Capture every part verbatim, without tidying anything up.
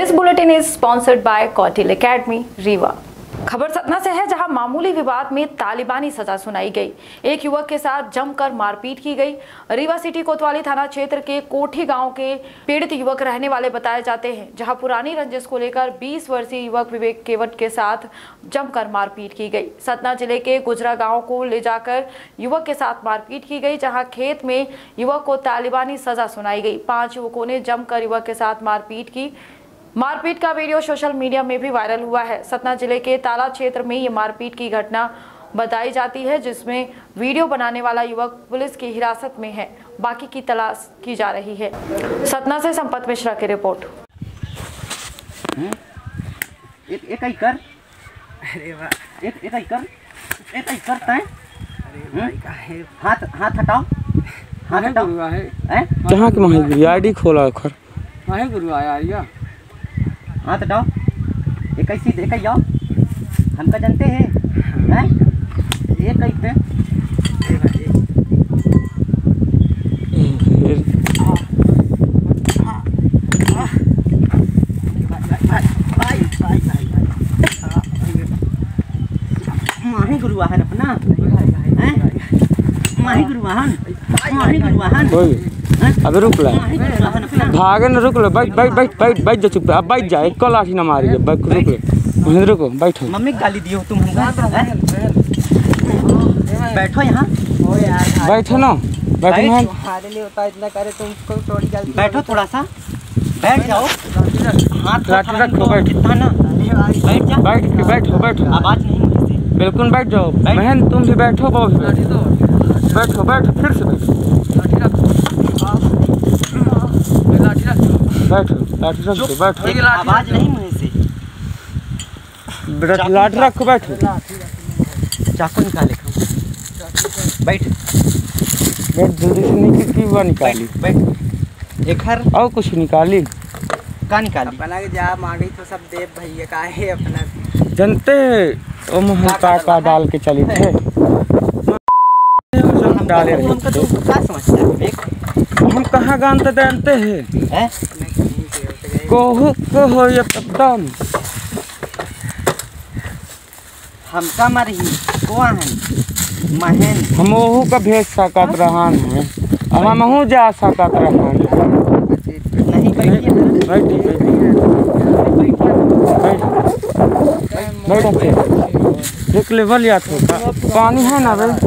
This bulletin is sponsored by Kautil academy Rewa. खबर सतना से है, जहां मामूली विवाद में तालिबानी सजा सुनाई गई। एक युवक के साथ जमकर मारपीट की गई। रीवा सिटी कोतवाली थाना क्षेत्र के कोठी गांव के पीड़ित युवक रहने वाले बताए जाते हैं, जहां पुरानी रंजिश को लेकर बीस वर्षीय युवक विवेक केवट के साथ जमकर मारपीट की गई। सतना जिले के गुजरा गांव को ले जाकर युवक के साथ मारपीट की गई, जहां खेत में युवक को तालिबानी सजा सुनाई गई। पांच युवकों ने जमकर युवक के साथ मारपीट की। मारपीट का वीडियो सोशल मीडिया में भी वायरल हुआ है। सतना जिले के ताला क्षेत्र में ये मारपीट की घटना बताई जाती है, जिसमें वीडियो बनाने वाला युवक पुलिस की हिरासत में है। बाकी की तलाश की जा रही है। सतना से संपत मिश्रा की रिपोर्ट। एक एक ही कर, अरे वाह, एक एक ही कर, एक ही करता है। अरे भाई का है, हाथ हाथ हटाओ, हाथ हटाओ। हैं कहाँ के माही आईडी खोला खर माही गुरु आया यार, हाथ हटाओ। एक ही सीधे एक ही जाओ, हमका जानते हैं हैं एक ही पे माही गुरु वाहन अपना हैं, माही गुरु वाहन, माही गुरु वाहन। अबे रुक ले, भागे न, रुक ले, बैठ बैठ बैठ बैठ बैठ जा, चुप अब बैठ जा, एक लाठी ना मारी, बैठ रुक ले, वहीं रुको, बैठो। मम्मी गाली दियो तुम हमको, बैठो यहाँ, बैठो ना, बैठो ना, होता इतना करे तुमको थोड़ी गाली, बैठो थोड़ा सा, बैठ जाओ, हाथ लाठी रखो, बैठ कितना ना, बैठ जा, बैठ के बैठो, बैठो, आवाज नहीं, बिल्कुल बैठ जाओ। बहन तुम भी बैठो, बहुत बैठो, बैठो, फिर से बैठो, बैठो, लाठी रख दो, बैठो, आवाज नहीं मुंह से, लाठी रखो, बैठो, चाकू निकाले, बैठ बैठ, जल्दी से निकल की हुआ निकाली, बैठ, एक हर और कुछ निकाली का निकाली, अपना के जा मांगी तो सब देव भैया का है अपना, जानते हैं ओ मोहन का डाल के चली थे, डाले रहे हमका तो क्या समझता है, हम कहाँ जानते जानते हैं हैं कोहू को हो ये कदम हमका मरही को हैं महन, हम ओहू का भेज सकत रहन है, अब हम हूँ जा सकत रहन। नहीं बैठिए, बैठी बैठ बैठ एक लेवल या तो पानी है ना भाई,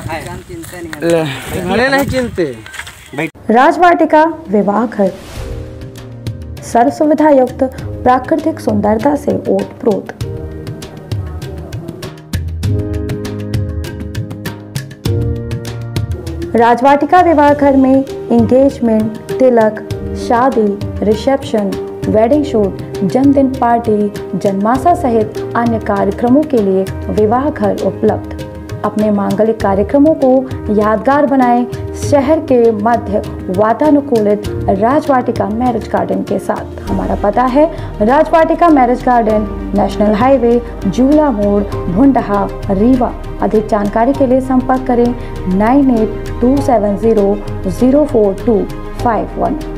ले नहीं चिंते। राजवाटिका विवाह घर सर्व सुविधा युक्त प्राकृतिक सुंदरता से ओतप्रोत। राजवाटिका विवाह घर में एंगेजमेंट, तिलक, शादी, रिसेप्शन, वेडिंग शूट, जन्मदिन पार्टी, जन्माशा सहित अन्य कार्यक्रमों के लिए विवाह घर उपलब्ध। अपने मांगलिक कार्यक्रमों को यादगार बनाएं शहर के मध्य वातानुकूलित राजवाटिका मैरिज गार्डन के साथ। हमारा पता है Rajvatika marriage garden, national highway, Jhula Mod, Bhundha, Rewa. अधिक जानकारी के लिए संपर्क करें nine eight two seven zero zero four two five one.